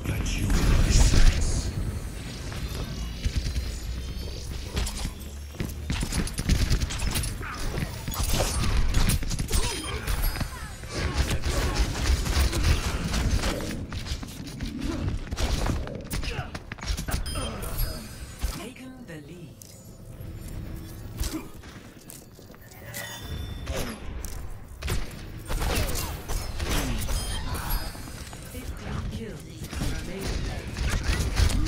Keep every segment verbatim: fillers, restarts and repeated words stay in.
Got you in my sights. Taken the lead. Fifteen kills remaining.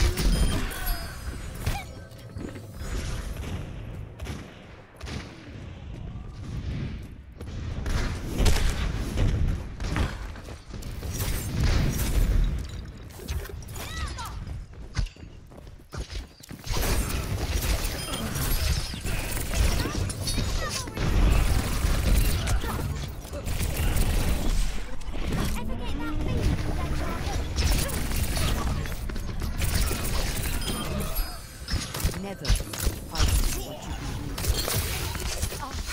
Never fight what you believe.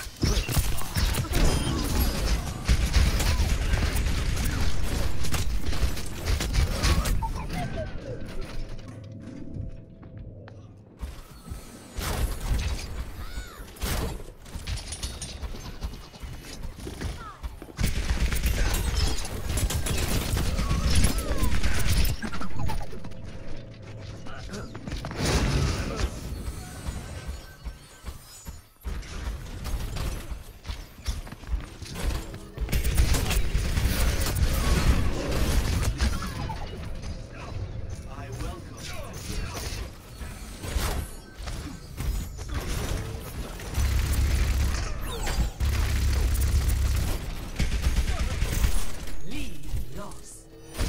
Lead loss.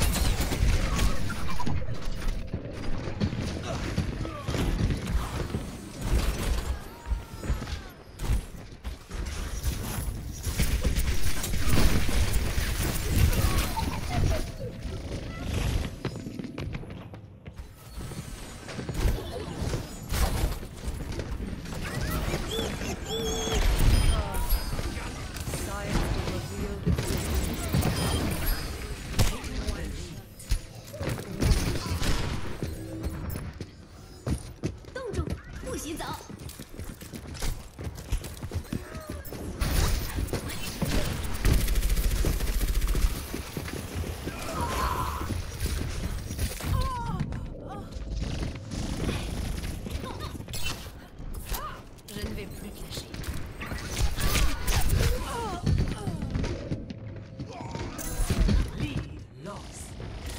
Science will reveal the truth. Taken the lead. 冻住，不许走！Je ne vais plus te lâcher. Lead loss.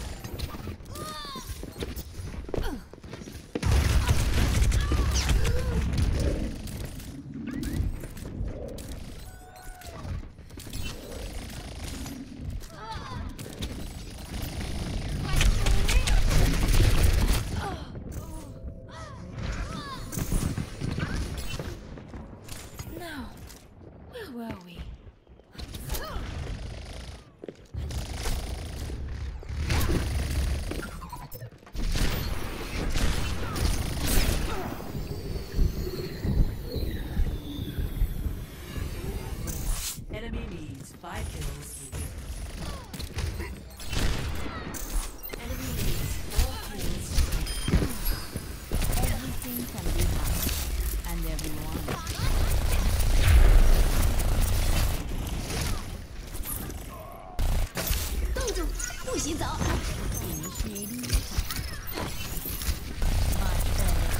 Now, where were we? Enemy needs five kills to win. Enemy needs four kills to win. Everything can be done, and everyone. 冻住，不许走！ Initiating much better.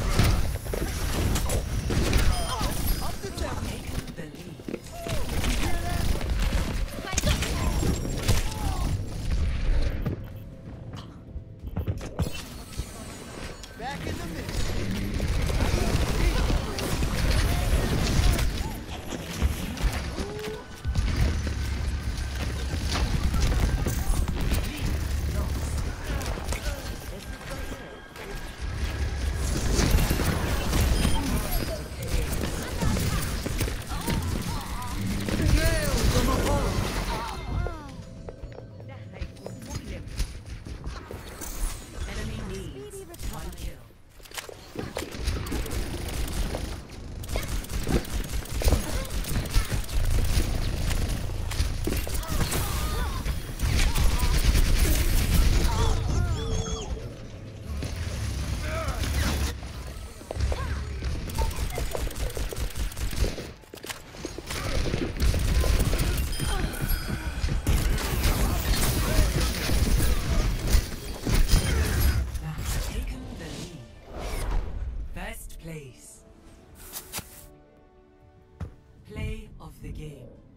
Taken the lead. the game.